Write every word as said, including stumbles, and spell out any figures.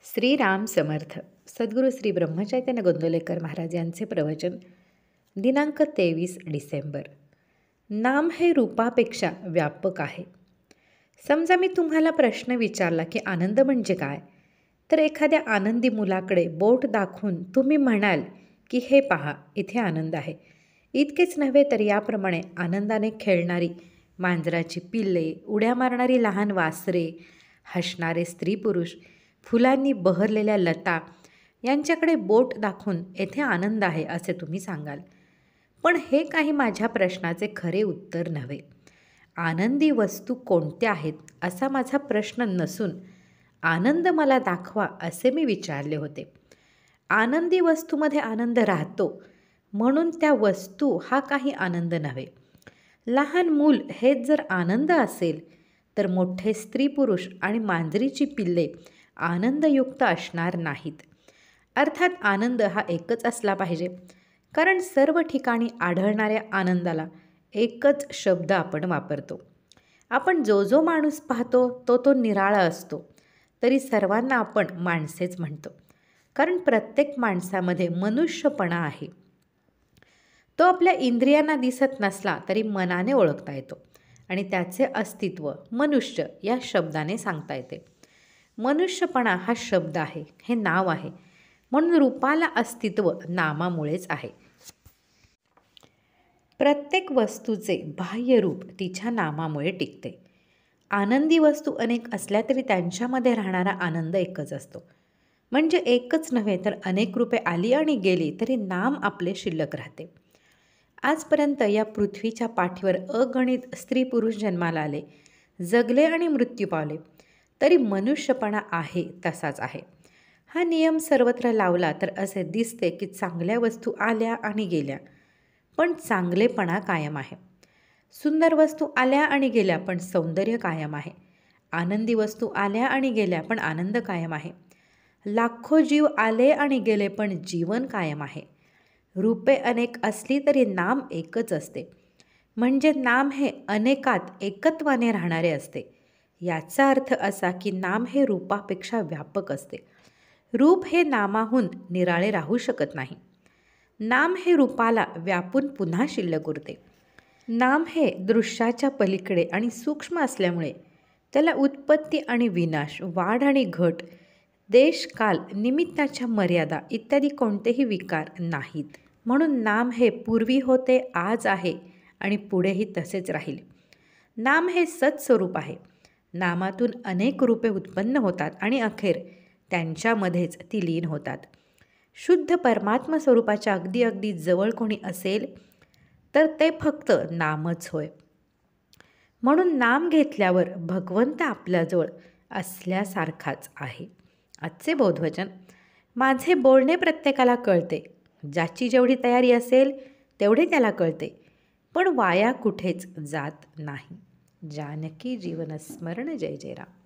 श्रीराम समर्थ. सद्गुरू श्री ब्रह्मचैतन्य गोंदवलेकर महाराज यांचे प्रवचन. दिनांक तेवीस डिसेंबर. नाम हे रूपापेक्षा व्यापक आहे. समजा मी तुम्हाला प्रश्न विचारला की आनंद म्हणजे काय, तर एखाद्या आनंदी मुलाकडे बोट दाखवून तुम्ही म्हणाल की हे पहा, इथे आनंद आहे. इतकेच नव्हे तर याप्रमाणे आनंदाने खेळणारी मांजराची पिल्ले, उड्या मारणारी लहान वासरे, हसणारे स्त्री पुरुष, फुलांनी बहरलेल्या लता यांच्याकडे बोट दाखवून येथे आनंद आहे असे तुम्ही सांगाल. पण हे काही माझ्या प्रश्नाचे खरे उत्तर नव्हे. आनंदी वस्तू कोणत्या आहेत असा माझा प्रश्न नसून आनंद मला दाखवा असे मी विचारले होते. आनंदी वस्तूमध्ये आनंद राहतो म्हणून त्या वस्तू हा काही आनंद नव्हे. लहान मूल हेच जर आनंद असेल तर मोठे स्त्री पुरुष आणि मांजरीची पिल्ले आनंदयुक्त असणार नाहीत. अर्थात आनंद हा एकच असला पाहिजे, कारण सर्व ठिकाणी आढळणाऱ्या आनंदाला एकच शब्द आपण वापरतो. आपण जो जो माणूस पाहतो तो तो निराळा असतो, तरी सर्वांना आपण माणसेच म्हणतो, कारण प्रत्येक माणसामध्ये मनुष्यपणा आहे. तो आपल्या इंद्रियांना दिसत नसला तरी मनाने ओळखता येतो आणि त्याचे अस्तित्व मनुष्य या शब्दाने सांगता येते. मनुष्यपणा हा शब्द आहे, हे नाव आहे, म्हणून रूपाला अस्तित्व नामामुळेच आहे. प्रत्येक वस्तूचे बाह्य रूप तिच्या नामामुळे टिकते. आनंदी वस्तू अनेक असल्या तरी त्यांच्यामध्ये राहणारा आनंद एकच असतो. म्हणजे एकच नव्हे तर अनेक रूपे आली आणि गेली तरी नाम आपले शिल्लक राहते. आजपर्यंत या पृथ्वीच्या पाठीवर अगणित स्त्री पुरुष जन्माला आले, जगले आणि मृत्यू पावले, तरी मनुष्यपणा आहे तसाच आहे. हा नियम सर्वत्र लावला तर असे दिसते की चांगल्या वस्तू आल्या आणि गेल्या, पण चांगलेपणा कायम आहे. सुंदर वस्तू आल्या आणि गेल्या पण सौंदर्य कायम आहे. आनंदी वस्तू आल्या आणि गेल्या पण आनंद कायम आहे. लाखो जीव आले आणि गेले पण जीवन कायम आहे. रूपे अनेक असली तरी नाम एकच असते. म्हणजे नाम हे अनेकात एकत्वाने राहणारे असते. याचा अर्थ असा की नाम हे रूपापेक्षा व्यापक असते. रूप हे नामाहून निराळे राहू शकत नाही. नाम हे रूपाला व्यापून पुन्हा शिल्लक उरते. नाम हे दृश्याच्या पलीकडे आणि सूक्ष्म असल्यामुळे त्याला उत्पत्ती आणि विनाश, वाढ आणि घट, देश, काल, निमित्ताच्या मर्यादा इत्यादी कोणतेही विकार नाहीत. म्हणून नाम हे पूर्वी होते, आज आहे आणि पुढेही तसेच राहील. नाम हे सत्स्वरूप आहे. नामातून अनेक रूपे उत्पन्न होतात आणि अखेर त्यांच्यामध्येच ती लीन होतात. शुद्ध परमात्मा स्वरूपाच्या अगदी अगदी जवळ कोणी असेल तर ते फक्त नामच होय. म्हणून नाम घेतल्यावर भगवंत आपल्याजवळ असल्यासारखाच आहे. आजचे बोधवचन. माझे बोलणे प्रत्येकाला कळते. ज्याची जेवढी तयारी असेल तेवढे त्याला कळते, पण वाया कुठेच जात नाही. जानकी जीवन स्मरण. जय जय राम.